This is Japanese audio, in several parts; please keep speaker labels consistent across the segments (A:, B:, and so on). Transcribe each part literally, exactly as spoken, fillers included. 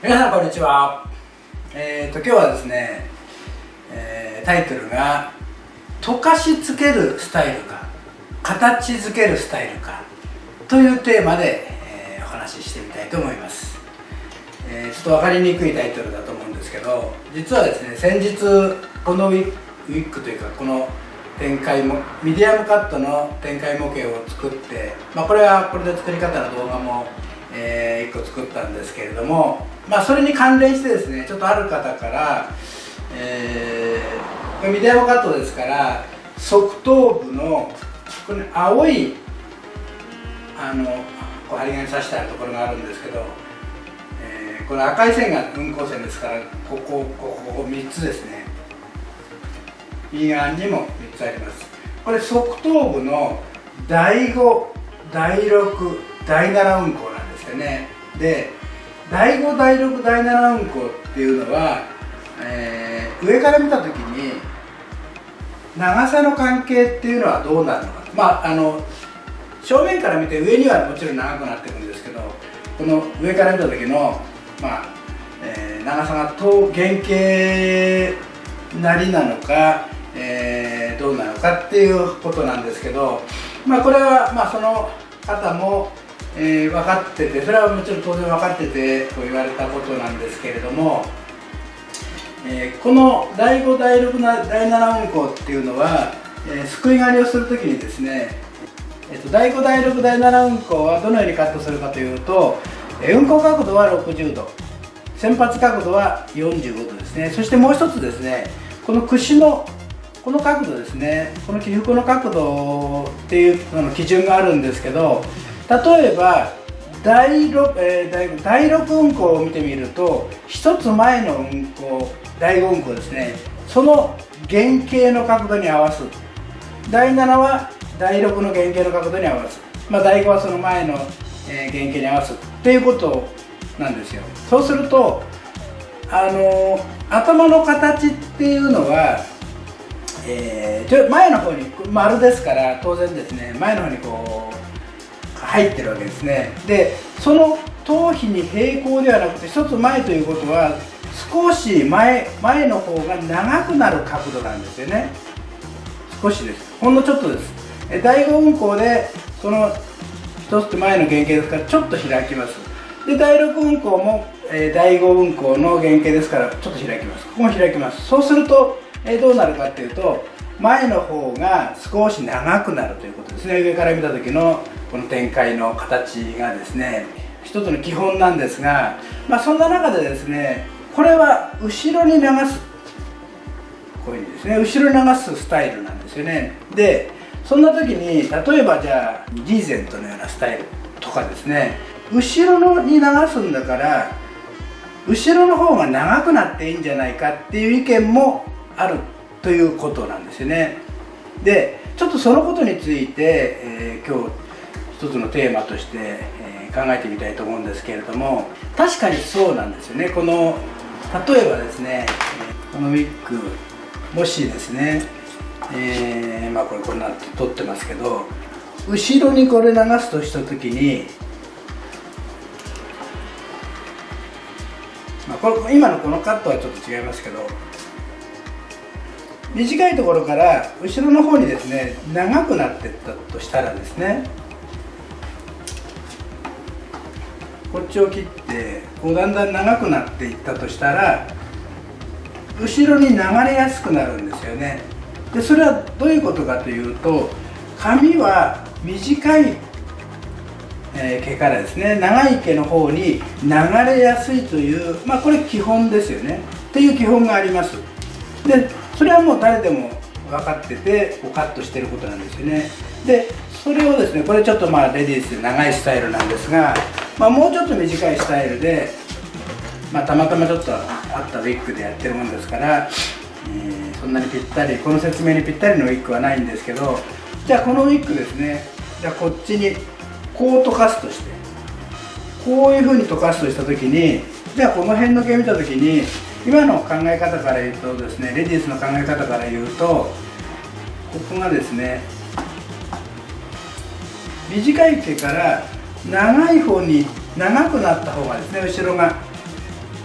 A: 皆さんこんにちは。えーと今日はですね、えー、タイトルが溶かしつけるスタイルか形づけるスタイルかというテーマで、えー、お話ししてみたいと思います。えー、ちょっと分かりにくいタイトルだと思うんですけど、実はですね、先日このウィッグというかこの展開もミディアムカットの展開模型を作って、まあ、これはこれで作り方の動画も、えー、いっこ作ったんですけれども、まあ、それに関連してですね、ちょっとある方から、えー、ミディアムカットですから側頭部のこれ青いあのこう針金刺してあるところがあるんですけど、えー、これ赤い線が運行線ですから、ここここみっつですね。右側にもみっつあります。これ側頭部のだいご、だいろく、だいなな運行なんですよね。でだいご、だいろく、だいなな運行っていうのは、えー、上から見た時に長さの関係っていうのはどうなるのか。まああの正面から見て上にはもちろん長くなっていくんですけど、この上から見た時の、まあえー、長さがと原型なりなのか、えー、どうなのかっていうことなんですけど、まあ、これは、まあ、その方も、えー、分かってて、それはもちろん当然分かっててと言われたことなんですけれども、えー、このだいご、だいろく、だいなな運行っていうのは、えー、すくい刈りをするときにですね、えー、とだいご、だいろく、だいなな運行はどのようにカットするかというと、えー、運行角度はろくじゅうど、先発角度はよんじゅうごどですね。そしてもう一つですね、この櫛のこの角度ですね、この起伏の角度っていうの基準があるんですけど、例えばだいろく、えー、だいろく運行を見てみると、ひとつまえの運行、だいご運行ですね、その原型の角度に合わす。だいななはだいろくの原型の角度に合わす。まあ、だいごはその前の、えー、原型に合わすっていうことなんですよ。そうすると、あのー、頭の形っていうのは、えー、前の方に丸ですから当然ですね、前の方にこう入ってるわけですね。でその頭皮に平行ではなくて一つ前ということは、少し前前の方が長くなる角度なんですよね。少しです、ほんのちょっとです。えだいご運行でその一つ前の原型ですからちょっと開きます。でだいろく運行も、えー、だいご運行の原型ですからちょっと開きます。ここも開きます。そうするとえどうなるかっていうと、前の方が少し長くなるということですね。上から見た時のこの展開の形がですね、一つの基本なんですが、まあ、そんな中でですね、これは後ろに流す、こういうふうにですね、後ろに流すスタイルなんですよね。でそんな時に例えばじゃあリーゼントのようなスタイルとかですね、後ろのに流すんだから後ろの方が長くなっていいんじゃないかっていう意見もあるということなんですよね。でちょっとそのことについて、えー、今日一つのテーマとして、えー、考えてみたいと思うんですけれども、確かにそうなんですよね。この例えばですね、このウィッグもしですね、えー、まあこれこんなの撮ってますけど、後ろにこれ流すとした時に、まあ、これ今のこのカットはちょっと違いますけど、短いところから後ろの方にですね長くなっていったとしたらですね、こっちを切ってこうだんだん長くなっていったとしたら、後ろに流れやすくなるんですよね。でそれはどういうことかというと、髪は短い、えー、毛からですね長い毛の方に流れやすいという、まあこれ基本ですよねっていう基本があります。でそれはもう誰でも分かっててこうカットしてることなんですよね。でそれをですね、これちょっとまあレディースで長いスタイルなんですが、まあ、もうちょっと短いスタイルで、まあ、たまたまちょっとあったウィッグでやってるもんですから、えー、そんなにぴったりこの説明にぴったりのウィッグはないんですけど、じゃあこのウィッグですね、じゃあこっちにこう溶かすとして、こういうふうに溶かすとした時に、じゃあこの辺の毛見た時に今の考え方から言うとですね、レディースの考え方から言うと、ここがですね、短い毛から長い方に長くなった方がですね、後ろが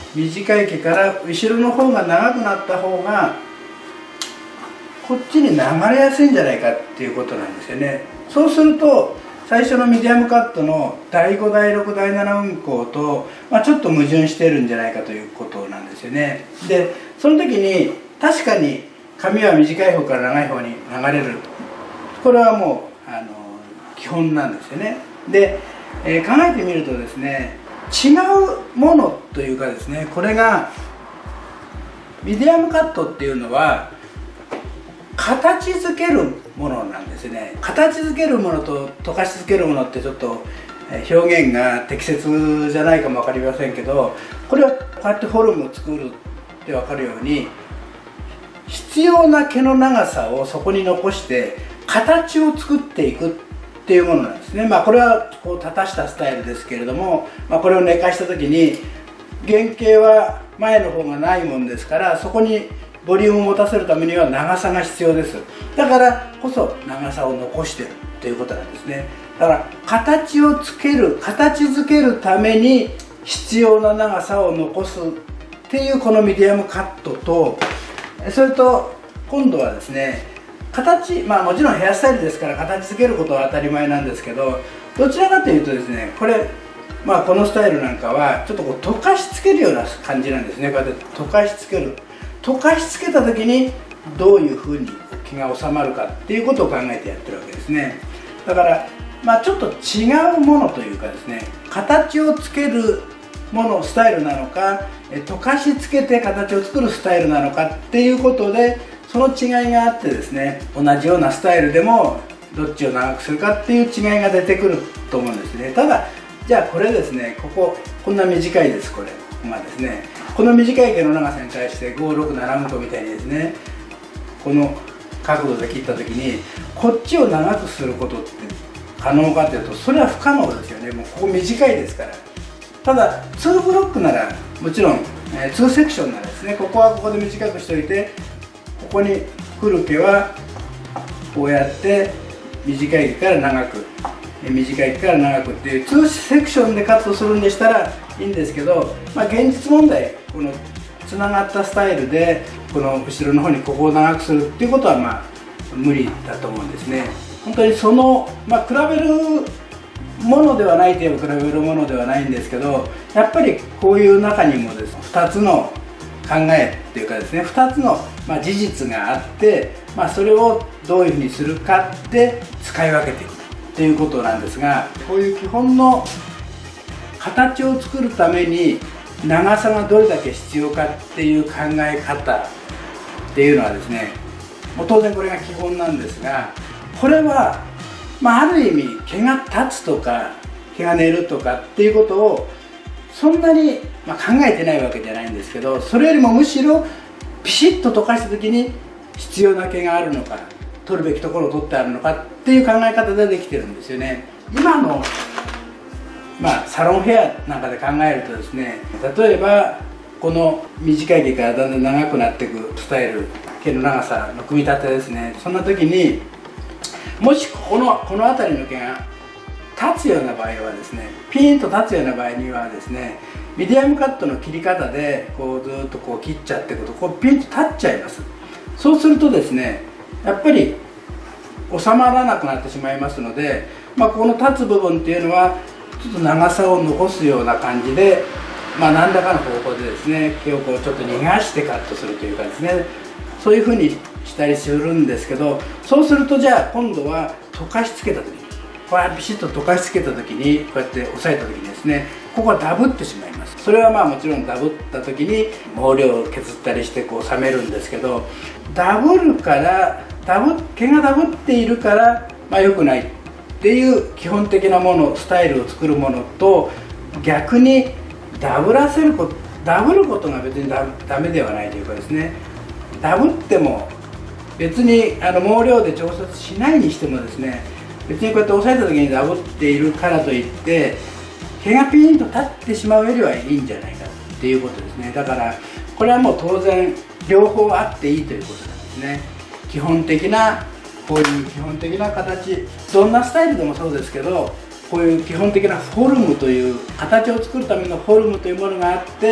A: 短い毛から後ろの方が長くなった方がこっちに流れやすいんじゃないかっていうことなんですよね。そうすると最初のミディアムカットのだいごだいろくだいなな運行と、まあ、ちょっと矛盾してるんじゃないかということなんですよね。でその時に確かに髪は短い方から長い方に流れる、これはもうあの基本なんですよね。で、えー、考えてみるとですね、違うものというかですね、これがミディアムカットっていうのは形づけるものなんですね。形づけるものと溶かしづけるものってちょっと表現が適切じゃないかも分かりませんけど、これはこうやってフォルムを作るって分かるように必要な毛の長さをそこに残して形を作っていくっていうものなんですね。まあこれはこう立たしたスタイルですけれども、まあ、これを寝かした時に原型は前の方がないもんですから、そこにボリュームを持たせるためには長さが必要です。だからこそ長さを残してるということなんですね。だから形をつける、形づけるために必要な長さを残すっていうこのミディアムカットと、それと今度はですね、形、まあもちろんヘアスタイルですから形づけることは当たり前なんですけど、どちらかというとですね、これまあこのスタイルなんかはちょっとこう溶かしつけるような感じなんですね。こうやって溶かしつける、溶かしつけた時にどういうふうに毛が収まるかっていうことを考えてやってるわけですね。だからまあちょっと違うものというかですね、形をつけるものスタイルなのか、溶かしつけて形を作るスタイルなのかっていうことで、その違いがあってですね、同じようなスタイルでもどっちを長くするかっていう違いが出てくると思うんですね。ただじゃあこれですね、こここんな短いです。これまあですね、この短い毛の長さに対してご、ろく、なな運行みたいにですね、この角度で切った時にこっちを長くすることって可能かというと、それは不可能ですよね。もうここ短いですから。ただにブロックならもちろん、えー、にセクションならですね、ここはここで短くしておいて、ここに来る毛はこうやって短い毛から長く、短い毛から長くっていうにセクションでカットするんでしたらいいんですけど、まあ、現実問題このつながったスタイルでこの後ろの方にここを長くするっていうことはまあ無理だと思うんですね。本当にその、まあ、比べるものではないといえば比べるものではないんですけど、やっぱりこういう中にもですね、ふたつの考えっていうかですね、ふたつの、まあ、事実があって、まあ、それをどういうふうにするかで使い分けていくっていうことなんですが、こういう基本の形を作るために長さがどれだけ必要かっていう考え方っていうのはですね、もう当然これが基本なんですが、これは、まあ、ある意味毛が立つとか毛が寝るとかっていうことをそんなに、まあ、考えてないわけじゃないんですけど、それよりもむしろピシッと溶かした時に必要な毛があるのか、取るべきところを取ってあるのかっていう考え方でできてるんですよね。今の、まあ、サロンヘアなんかで考えるとですね、例えばこの短い毛からだんだん長くなっていくスタイル、毛の長さの組み立てですね、そんな時にもしこのこの辺りの毛が立つような場合はですね、ピーンと立つような場合にはですね、ミディアムカットの切り方でこうずっとこう切っちゃっていくとこうピンと立っちゃいます。そうするとですね、やっぱり収まらなくなってしまいますので、まあ、この立つ部分っていうのはちょっと長さを残すような感じで、まあ、何らかの方法でですね、毛をこうちょっと逃がしてカットするというかですね、そういうふうにしたりするんですけど、そうするとじゃあ今度は溶かしつけた時に、これビシッと溶かしつけた時にこうやって押さえた時にですね、ここはダブってしまいます。それはまあもちろんダブった時に毛量を削ったりしてこう冷めるんですけど、ダブるからダブ毛がダブっているからまあ良くないっていう基本的なもの、スタイルを作るものと、逆にダブらせること、ダブることが別にダダメではないというかですね、ダブっても別にあの毛量で調節しないにしてもですね、別にこうやって押さえた時にダブっているからといって毛がピーンと立ってしまうよりはいいんじゃないかっていうことですね。だからこれはもう当然両方あっていいということなんですね。基本的なこういう基本的な形、どんなスタイルでもそうですけど、こういう基本的なフォルムという形を作るためのフォルムというものがあって、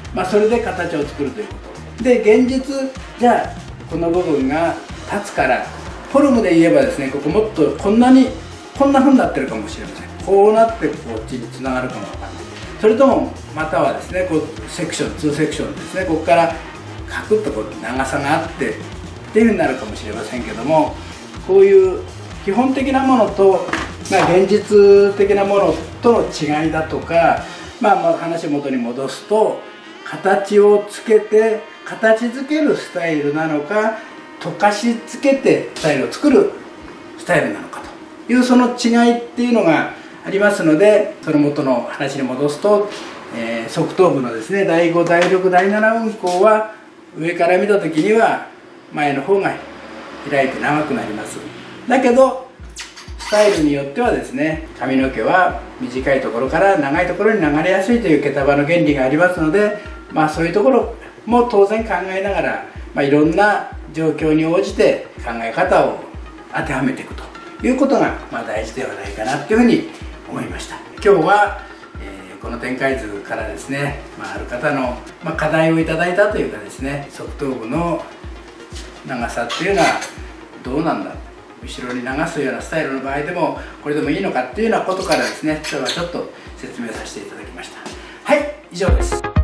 A: まあ、それで形を作るということで、現実じゃあこの部分が立つから、フォルムで言えばですね、ここもっとこんなにこんな風になってるかもしれません。こうなってこっちにつながるかもわかんない。それともまたはですね、こうセクションにセクションですね、ここからカクッとこう長さがあってっていう風になるかもしれませんけども、こういう基本的なものと、まあ、現実的なものとの違いだとか、まあ、まあ話を元に戻すと、形をつけて形づけるスタイルなのか、溶かしつけてスタイルを作るスタイルなのかという、その違いっていうのがありますので、その元の話に戻すと、えー、側頭部のですねだいごだいろくだいなな運行は上から見た時には前の方が開いて長くなります。だけどスタイルによってはですね、髪の毛は短いところから長いところに流れやすいという毛束の原理がありますので、まあ、そういうところも当然考えながら、まあ、いろんな状況に応じて考え方を当てはめていくということが、まあ、大事ではないかなというふうに思いました。今日は、えー、この展開図からですね、まあ、ある方の、まあ、課題をいただいたというかですね、側頭部の長さっていうのはどうなんだ、後ろに流すようなスタイルの場合でもこれでもいいのかっていうようなことからですね、今日はちょっと説明させていただきました。はい、以上です。